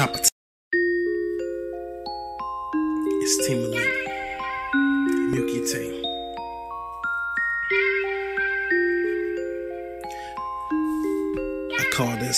It's Team Elite, Mewkey team. I call this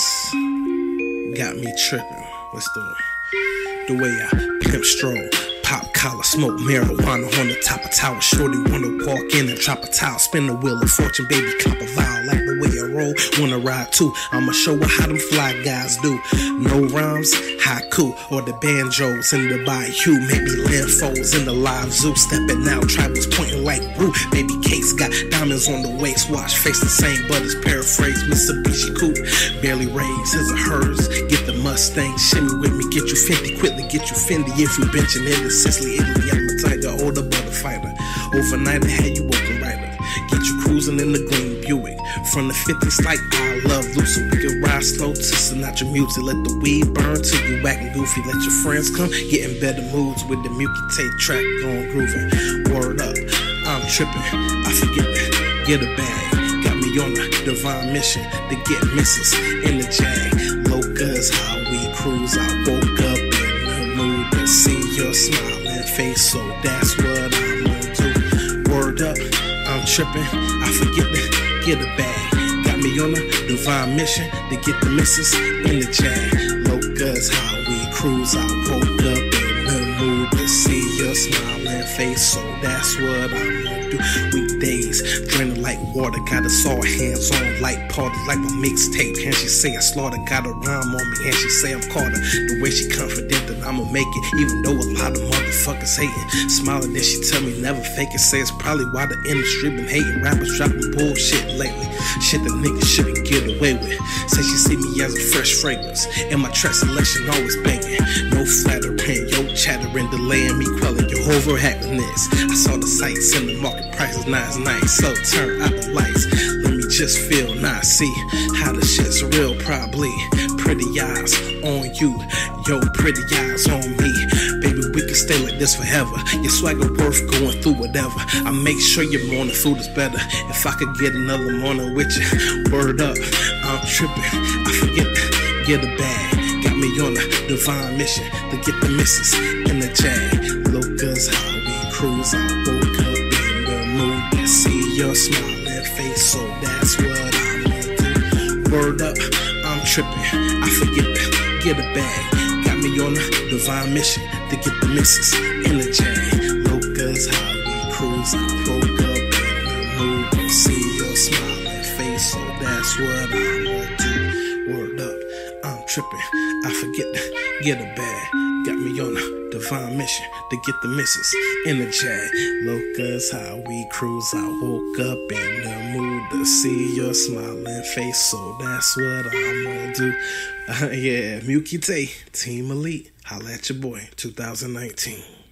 Got Me Trippin'. Let's do it. The way I pimp stroll, pop collar, smoke marijuana on the top of tower. Shorty wanna walk in and drop a towel, spin the wheel of fortune, baby, cop a vial. Like the way I roll, wanna ride too. I'ma show her how them fly guys do. No rhymes, haiku, or the banjos in the bayou. Maybe landfalls in the live zoo. Stepping out, tribals pointing like woo. Baby Kate's got diamonds on the waist. Watch face the same, but it's paraphrase. Mitsubishi coupe, barely raised, his or hers. Get the Mustang, shimmy with me, get you 50, quickly get you Fendi. If you benching into Sicily, Italy, I'm a tiger, older butter fighter. Overnight I had you open rider. Get you cruising in the green Buick. From the 50s like I love Lucy. We can ride slow to Sinatra music. Let the weed burn till you whacking goofy. Let your friends come, get in better moods with the Mewkey track going grooving. Word up, I'm tripping, I forget that, get a bag. Got me on a divine mission to get misses in the jag. Locas, how we cruise. I woke up in the mood to see your smiling face, so that's what I'm gonna do. Word up, I'm tripping, I forget to get a bag. Got me on a divine mission to get the misses in the jag. Locas, how we cruise. I woke up in the mood to see your smiling face, so that's what I'm gonna do. Weekdays, draining like water, got us all hands on like parties, like my mixtape. And she say I slaughter, got a rhyme on me, and she say I'm Carter. The way she confident that I'ma make it, even though a lot of motherfuckers hating. Smiling, then she tell me never fake it. Say it's probably why the industry been hating. Rappers dropping bullshit lately, shit that niggas shouldn't get away with. Say she see me as a fresh fragrance, and my track selection always banging. No flattering, yo chattering, delaying me, quelling your over happiness. I saw the sights and the market prices, nice, so turn out the lights. Let me just feel, not see how the shit's real, probably. Pretty eyes on you, yo, pretty eyes on me. Baby, we can stay like this forever. Your swagger worth going through whatever. I make sure your morning food is better. If I could get another morning with you, word up, I'm tripping, I forget to get a bag. Got me on a divine mission to get the misses in the jag. Locas, how we cruise. I woke up in the mood to see your smiling face, so that's what I'm gonna do. Word up, I'm tripping, I forget to get a bag. Got me on a divine mission to get the misses in the jag. Locas, how we cruise. I woke up in the mood to see your smiling face, so that's what I'm gonna do. Word up, I'm tripping, I forget to get a bag. Got me on a divine mission to get the misses in the jag. Locas, how we cruise. I woke up in the mood to see your smiling face, so that's what I'm gonna do. Yeah, Mewkey Team Elite, holla at your boy, 2019.